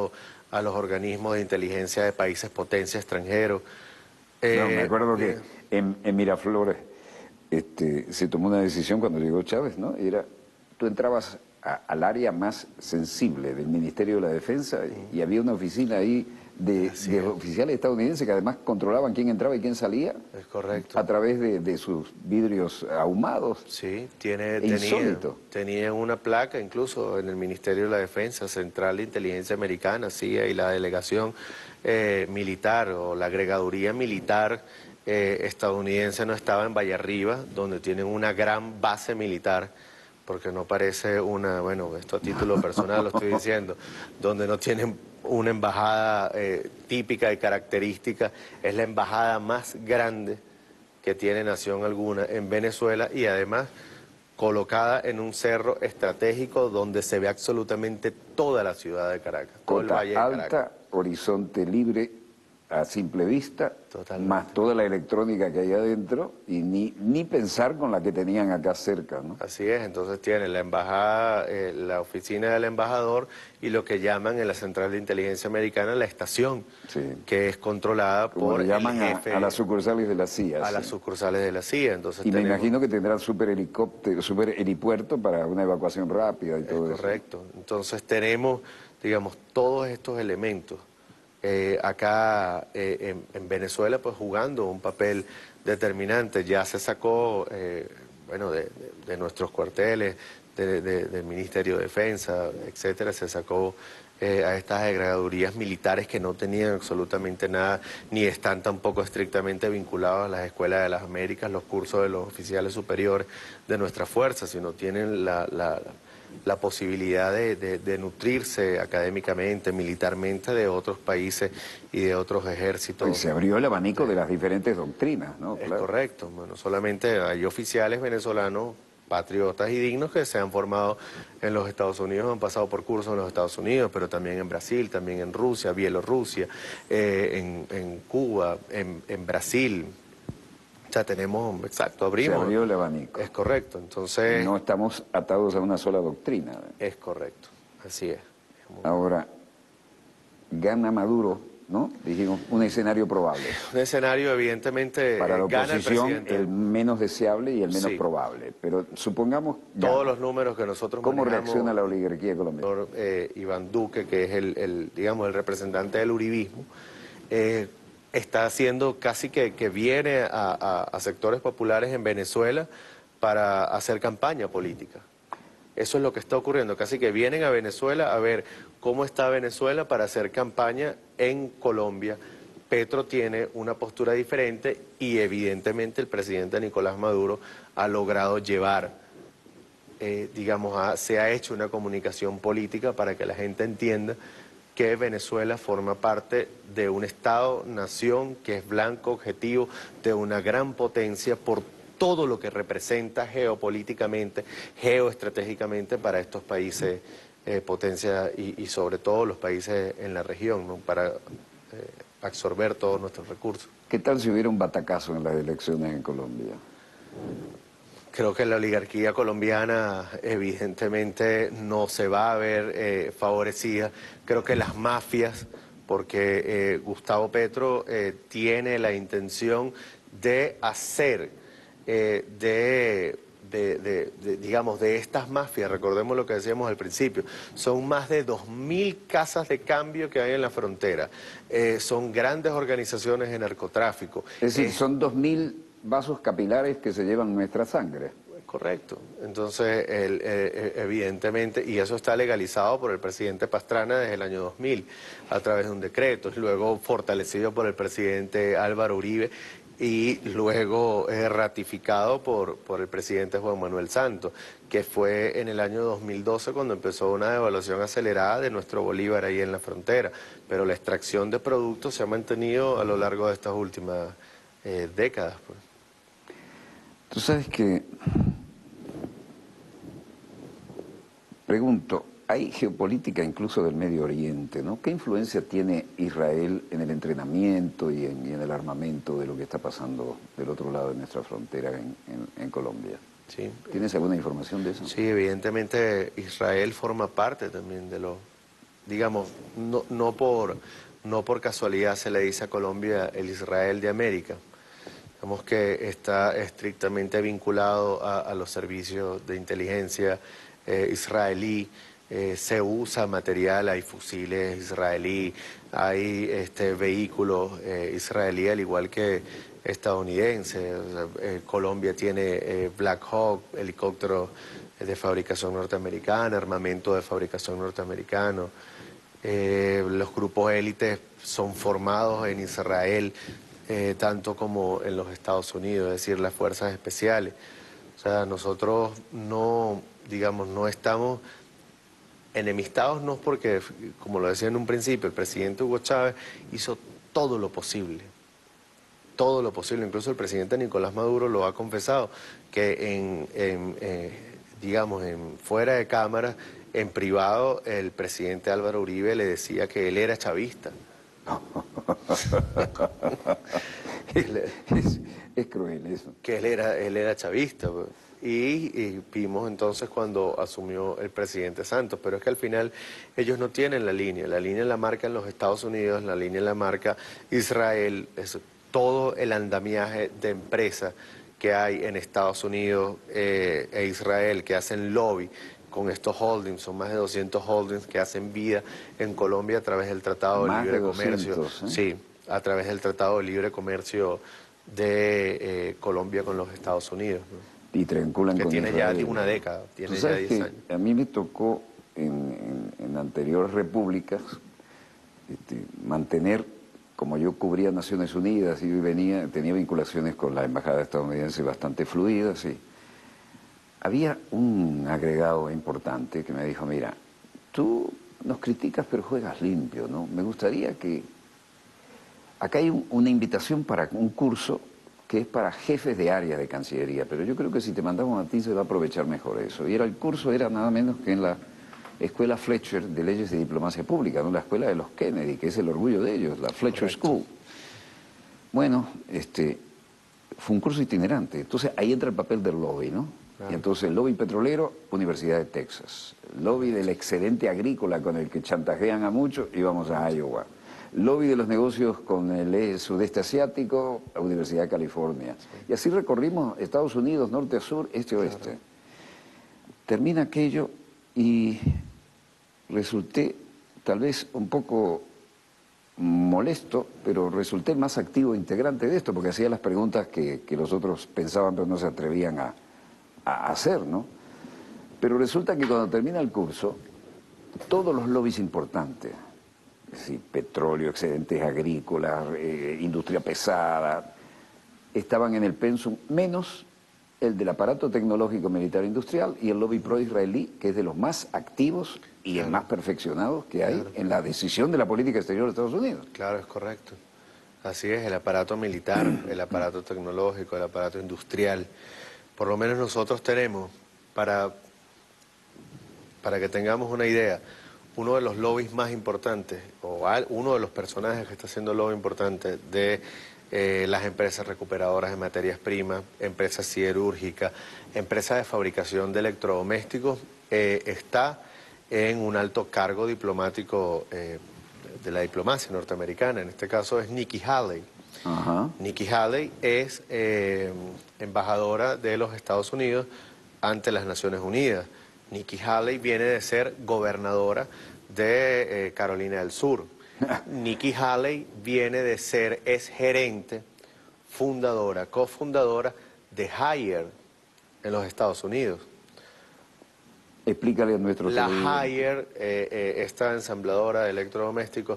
a los organismos de inteligencia de países potencia extranjeros. No, me acuerdo que en Miraflores se tomó una decisión cuando llegó Chávez, ¿no? Y era, tú entrabas al área más sensible del Ministerio de la Defensa y había una oficina ahí de oficiales estadounidenses que además controlaban quién entraba y quién salía. Es correcto. A través de sus vidrios ahumados. Sí, tenía una placa incluso en el Ministerio de la Defensa, Central de Inteligencia Americana, CIA, y la delegación militar o la agregaduría militar estadounidense no estaba en Vallarriba, donde tienen una gran base militar, porque no parece bueno, esto a título personal lo estoy diciendo, donde no tienen una embajada típica y característica, es la embajada más grande que tiene nación alguna en Venezuela y además colocada en un cerro estratégico donde se ve absolutamente toda la ciudad de Caracas, todo el Cota valle de Caracas. alta, horizonte libre a simple vista, Totalmente. más toda la electrónica que hay adentro y ni pensar con la que tenían acá cerca, ¿no? Así es, entonces tiene la embajada, la oficina del embajador y lo que llaman en la Central de Inteligencia Americana la estación, que es controlada como por le llaman el jefe, a las sucursales de la CIA. a las sucursales de la CIA. Entonces y me imagino que tendrán super helipuerto para una evacuación rápida y todo eso. Correcto, entonces tenemos, digamos, todos estos elementos acá en Venezuela, pues jugando un papel determinante. Ya se sacó, bueno, de nuestros cuarteles, del Ministerio de Defensa, etcétera, se sacó a estas agregadurías militares que no tenían absolutamente nada, ni están tampoco estrictamente vinculados a las escuelas de las Américas, los cursos de los oficiales superiores de nuestras fuerzas, sino tienen la posibilidad de nutrirse académicamente, militarmente de otros países y de otros ejércitos. Y se abrió el abanico de las diferentes doctrinas, ¿no? Es Claro. correcto. Bueno, solamente hay oficiales venezolanos patriotas y dignos que se han formado en los Estados Unidos, han pasado por cursos en los Estados Unidos, pero también en Brasil, también en Rusia, Bielorrusia, en Cuba, en Brasil. O sea, tenemos, exacto, abrimos. Se abrió el abanico. Es correcto, entonces... No estamos atados a una sola doctrina. Es correcto, así es. Ahora, gana Maduro, ¿no? Dijimos, un escenario probable. Un escenario, evidentemente, para la gana el oposición, presidente. el menos deseable y el menos probable. Pero supongamos... Todos los números que nosotros ¿Cómo manejamos, reacciona la oligarquía colombiana? Iván Duque, que es digamos, el representante del uribismo, está haciendo casi que viene a sectores populares en Venezuela para hacer campaña política. Eso es lo que está ocurriendo, casi que vienen a Venezuela a ver cómo está Venezuela para hacer campaña en Colombia. Petro tiene una postura diferente y evidentemente el presidente Nicolás Maduro ha logrado llevar, digamos, se ha hecho una comunicación política para que la gente entienda que Venezuela forma parte de un Estado-nación que es blanco, objetivo, de una gran potencia por todo lo que representa geopolíticamente, geoestratégicamente para estos países potencia y sobre todo los países en la región, ¿no? Para absorber todos nuestros recursos. ¿Qué tal si hubiera un batacazo en las elecciones en Colombia? Creo que la oligarquía colombiana evidentemente no se va a ver favorecida. Creo que las mafias, porque Gustavo Petro tiene la intención de hacer digamos, de estas mafias, recordemos lo que decíamos al principio, son más de 2.000 casas de cambio que hay en la frontera, son grandes organizaciones de narcotráfico. Es decir, son 2.000 vasos capilares que se llevan nuestra sangre. Correcto. Entonces, evidentemente, y eso está legalizado por el presidente Pastrana desde el año 2000, a través de un decreto, luego fortalecido por el presidente Álvaro Uribe, y luego ratificado por el presidente Juan Manuel Santos, que fue en el año 2012 cuando empezó una devaluación acelerada de nuestro bolívar ahí en la frontera. Pero la extracción de productos se ha mantenido a lo largo de estas últimas décadas. Pues. Tú sabes que, pregunto, hay geopolítica incluso del Medio Oriente, ¿no? ¿Qué influencia tiene Israel en el entrenamiento y en el armamento de lo que está pasando del otro lado de nuestra frontera en Colombia? Sí. ¿Tienes alguna información de eso? Sí, evidentemente Israel forma parte también de digamos, no por casualidad se le dice a Colombia el Israel de América. Digamos que está estrictamente vinculado a los servicios de inteligencia israelí. Se usa material, hay fusiles israelí, hay vehículos israelí al igual que estadounidense. O sea, Colombia tiene Black Hawk, helicópteros de fabricación norteamericana, armamento de fabricación norteamericano. Los grupos élites son formados en Israel, tanto como en los Estados Unidos, es decir, las fuerzas especiales. O sea, nosotros no, digamos, no estamos enemistados, no porque, como lo decía en un principio, el presidente Hugo Chávez hizo todo lo posible, incluso el presidente Nicolás Maduro lo ha confesado, que digamos, fuera de cámara, en privado, el presidente Álvaro Uribe le decía que él era chavista. Es cruel eso. Que él era chavista, pues. Y vimos entonces cuando asumió el presidente Santos, pero es que al final ellos no tienen la línea la marcan los Estados Unidos, la línea la marca Israel, todo el andamiaje de empresas que hay en Estados Unidos e Israel, que hacen lobby con estos holdings, son más de 200 holdings que hacen vida en Colombia a través del Tratado de Libre Comercio. Sí, a través del Tratado de Libre Comercio de Colombia con los Estados Unidos, ¿no? Y triangulan que con tiene Israel. Ya una década, tiene ¿Tú ya sabes 10 que años. a mí me tocó en anteriores repúblicas mantener, como yo cubría Naciones Unidas y venía, tenía vinculaciones con la embajada estadounidense bastante fluidas, y había un agregado importante que me dijo: mira, tú nos criticas pero juegas limpio, ¿no? Me gustaría que... Acá hay una invitación para un curso que es para jefes de área de Cancillería, pero yo creo que si te mandamos a ti se va a aprovechar mejor eso. Y el curso era nada menos que en la Escuela Fletcher de Leyes de Diplomacia Pública, ¿no? La escuela de los Kennedy, que es el orgullo de ellos, la Fletcher Correcto. School. Bueno, fue un curso itinerante. Entonces ahí entra el papel del lobby, ¿no? Claro. Y entonces el lobby petrolero, Universidad de Texas. El lobby del excedente agrícola con el que chantajean a muchos, íbamos a Iowa. Lobby de los negocios con el sudeste asiático, la Universidad de California. Sí. Y así recorrimos Estados Unidos, norte a sur, este a oeste. Claro. Termina aquello y resulté tal vez un poco molesto, pero resulté más activo integrante de esto, porque hacía las preguntas que los otros pensaban pero no se atrevían a hacer, ¿no? Pero resulta que cuando termina el curso, todos los lobbies importantes, sí, petróleo, excedentes agrícolas, industria pesada, estaban en el pensum, menos el del aparato tecnológico militar industrial y el lobby pro-israelí, que es de los más activos y el más perfeccionados que hay en la decisión de la política exterior de Estados Unidos. Claro, es correcto. Así es, el aparato militar, el aparato tecnológico, el aparato industrial. Por lo menos nosotros tenemos, para que tengamos una idea, uno de los lobbies más importantes, o uno de los personajes que está haciendo lobby importante de las empresas recuperadoras de materias primas, empresas siderúrgicas, empresas de fabricación de electrodomésticos, está en un alto cargo diplomático de la diplomacia norteamericana. En este caso es Nikki Haley. Ajá. Nikki Haley es embajadora de los Estados Unidos ante las Naciones Unidas. Nikki Haley viene de ser gobernadora de Carolina del Sur. Nikki Haley es gerente, fundadora, cofundadora de Haier en los Estados Unidos. Explícale a nuestros La televidentes. Haier, esta ensambladora de electrodomésticos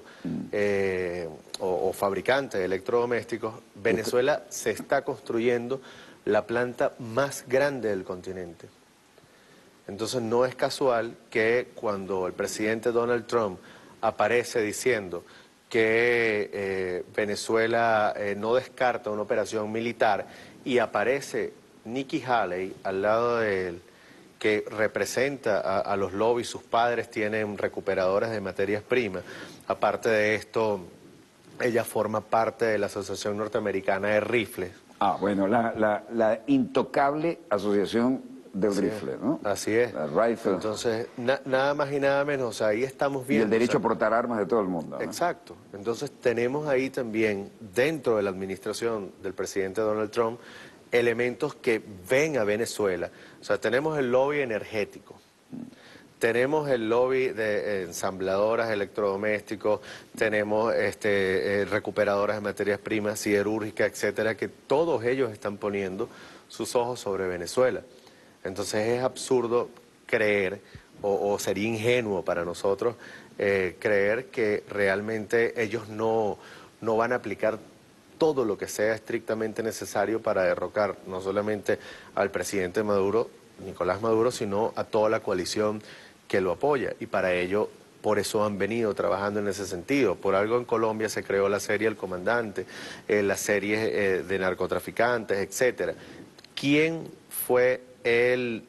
o fabricante de electrodomésticos, Venezuela se está construyendo la planta más grande del continente. Entonces no es casual que cuando el presidente Donald Trump aparece diciendo que Venezuela no descarta una operación militar y aparece Nikki Haley al lado de él, que representa a los lobbies, sus padres tienen recuperadores de materias primas. Aparte de esto, ella forma parte de la Asociación Norteamericana de Rifles. Ah, bueno, la intocable asociación del Así rifle, es. ¿no? Así es. La rifle. Entonces, nada más y nada menos, o sea, ahí estamos Y viendo. el derecho o sea, a portar armas de todo el mundo, ¿no? exacto. Entonces tenemos ahí también, dentro de la administración del presidente Donald Trump, elementos que ven a Venezuela. O sea, tenemos el lobby energético, tenemos el lobby de ensambladoras electrodomésticos, tenemos recuperadoras de materias primas, siderúrgicas, etcétera, que todos ellos están poniendo sus ojos sobre Venezuela. Entonces es absurdo creer, o sería ingenuo para nosotros, creer que realmente ellos no van a aplicar todo lo que sea estrictamente necesario para derrocar no solamente al presidente Maduro, Nicolás Maduro, sino a toda la coalición que lo apoya. Y para ello, por eso han venido trabajando en ese sentido. Por algo en Colombia se creó la serie El Comandante, las series de narcotraficantes, etcétera. ¿Quién fue el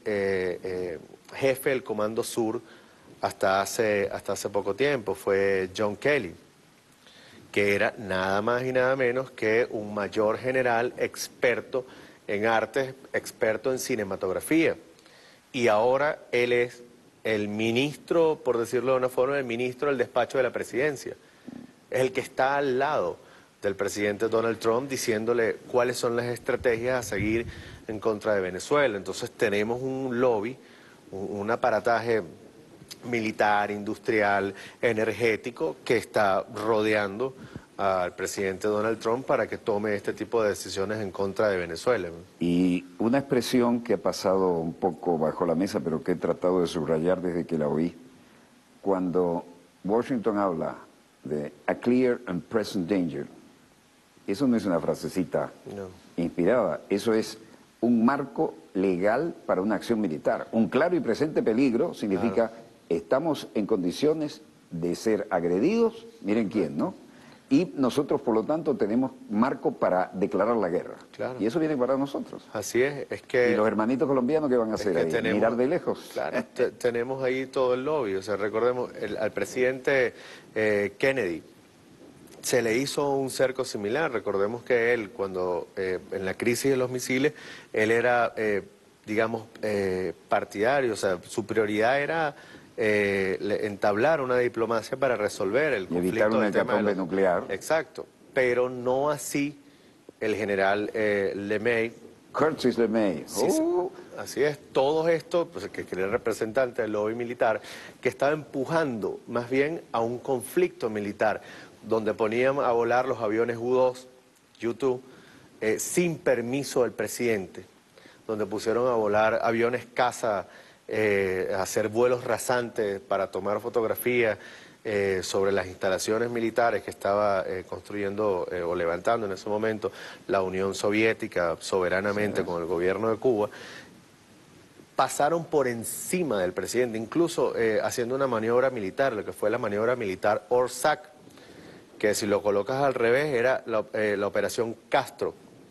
jefe del Comando Sur hasta hace poco tiempo? Fue John Kelly, que era nada más y nada menos que un mayor general experto en artes, experto en cinematografía. Y ahora él es el ministro, por decirlo de una forma, el ministro del despacho de la presidencia. Es el que está al lado del presidente Donald Trump diciéndole cuáles son las estrategias a seguir en contra de Venezuela. Entonces tenemos un lobby, un aparataje militar, industrial, energético, que está rodeando al presidente Donald Trump para que tome este tipo de decisiones en contra de Venezuela. Y una expresión que ha pasado un poco bajo la mesa, pero que he tratado de subrayar desde que la oí, cuando Washington habla de a clear and present danger, eso no es una frasecita inspirada, eso es un marco legal para una acción militar. Un claro y presente peligro significa estamos en condiciones de ser agredidos, miren quién, ¿no? Y nosotros, por lo tanto, tenemos marco para declarar la guerra. Claro. Y eso viene para nosotros. Así es que... ¿Y los hermanitos colombianos qué van a hacer ahí? ¿Mirar de lejos? Claro, tenemos ahí todo el lobby. O sea, recordemos, al presidente Kennedy se le hizo un cerco similar. Recordemos que él, cuando en la crisis de los misiles, él era, digamos, partidario. O sea, su prioridad era entablar una diplomacia para resolver el conflicto. Y evitar una del tema hecatombe nuclear. Exacto, pero no así el general LeMay. Curtis LeMay. Sí, así es, todo esto, pues, que era el representante del lobby militar, que estaba empujando más bien a un conflicto militar, donde ponían a volar los aviones U-2, U-2, sin permiso del presidente, donde pusieron a volar aviones caza, a hacer vuelos rasantes para tomar fotografías sobre las instalaciones militares que estaba construyendo o levantando en ese momento la Unión Soviética soberanamente con el gobierno de Cuba. Pasaron por encima del presidente, incluso haciendo una maniobra militar, lo que fue la maniobra militar Orsak, que si lo colocas al revés era la operación Castro.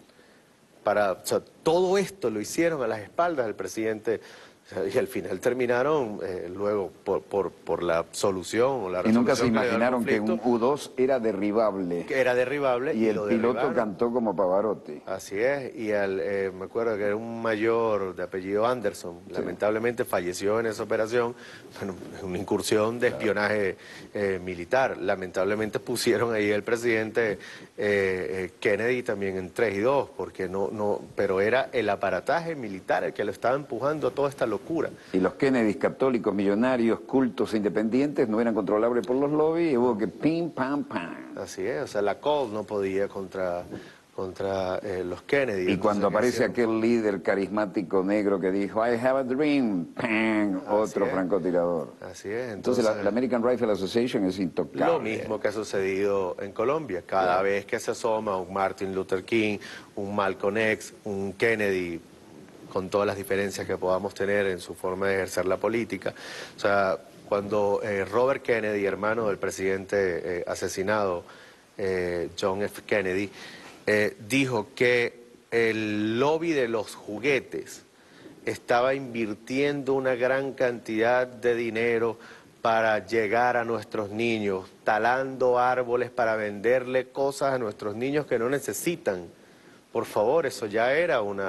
O sea, todo esto lo hicieron a las espaldas del presidente. Y al final terminaron luego por la solución o la resolución. Y nunca se imaginaron que un U-2 era derribable. Que era derribable. Y el piloto cantó como Pavarotti. Así es, y me acuerdo que era un mayor de apellido Anderson, sí. Lamentablemente falleció en esa operación, bueno, una incursión de espionaje militar. Lamentablemente pusieron ahí el presidente Kennedy también en 3 y 2, porque pero era el aparataje militar el que lo estaba empujando a toda esta locura. Y los Kennedys católicos, millonarios, cultos e independientes no eran controlables por los lobbies y hubo que pim, pam, pam. Así es, o sea, la Cole no podía contra los Kennedy. Y cuando aparece aquel líder carismático negro que dijo, I have a dream, ¡pam! Otro francotirador. Así es. Entonces la American Rifle Association es intocable. Lo mismo que ha sucedido en Colombia. Cada vez que se asoma un Martin Luther King, un Malcolm X, un Kennedy, con todas las diferencias que podamos tener en su forma de ejercer la política. O sea, cuando Robert Kennedy, hermano del presidente asesinado John F. Kennedy, dijo que el lobby de los juguetes estaba invirtiendo una gran cantidad de dinero para llegar a nuestros niños, talando árboles para venderle cosas a nuestros niños que no necesitan. Por favor, eso ya era una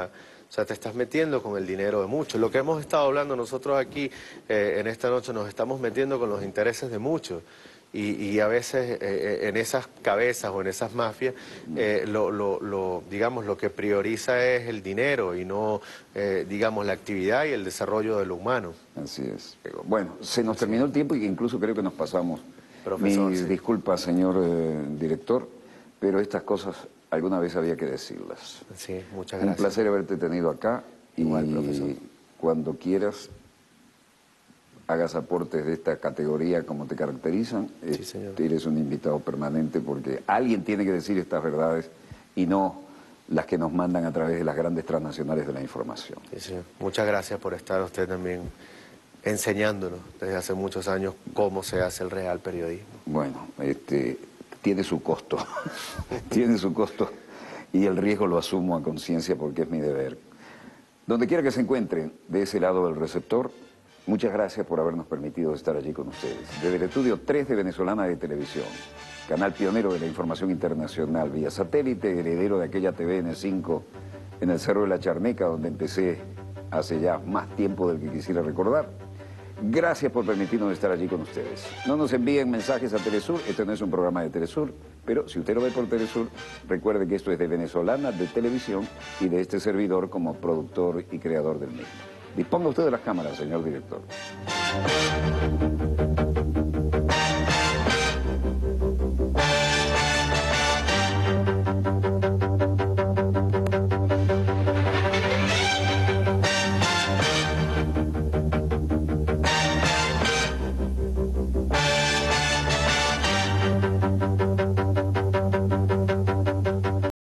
O sea, te estás metiendo con el dinero de muchos. Lo que hemos estado hablando nosotros aquí en esta noche, nos estamos metiendo con los intereses de muchos. Y a veces en esas cabezas o en esas mafias, digamos, lo que prioriza es el dinero y no, digamos, la actividad y el desarrollo de lo humano. Así es. Bueno, se nos terminó el tiempo y incluso creo que nos pasamos. Profesor, Mis sí. disculpas, señor director, pero estas cosas alguna vez había que decirlas. Sí, muchas Un gracias. placer haberte tenido acá. Igual, y profesor. cuando quieras hagas aportes de esta categoría como te caracterizan, Sí, señor. eres un invitado permanente porque alguien tiene que decir estas verdades y no las que nos mandan a través de las grandes transnacionales de la información. Sí, señor. Muchas gracias por estar usted también enseñándonos desde hace muchos años cómo se hace el real periodismo. Bueno, tiene su costo, tiene su costo y el riesgo lo asumo a conciencia porque es mi deber. Donde quiera que se encuentren de ese lado del receptor, muchas gracias por habernos permitido estar allí con ustedes. Desde el estudio 3 de Venezolana de Televisión, canal pionero de la información internacional, vía satélite, heredero de aquella TVN5 en el Cerro de la Charneca, donde empecé hace ya más tiempo del que quisiera recordar. Gracias por permitirnos estar allí con ustedes. No nos envíen mensajes a Telesur, este no es un programa de Telesur, pero si usted lo ve por Telesur, recuerde que esto es de Venezolana de Televisión y de este servidor como productor y creador del mismo. Disponga usted de las cámaras, señor director.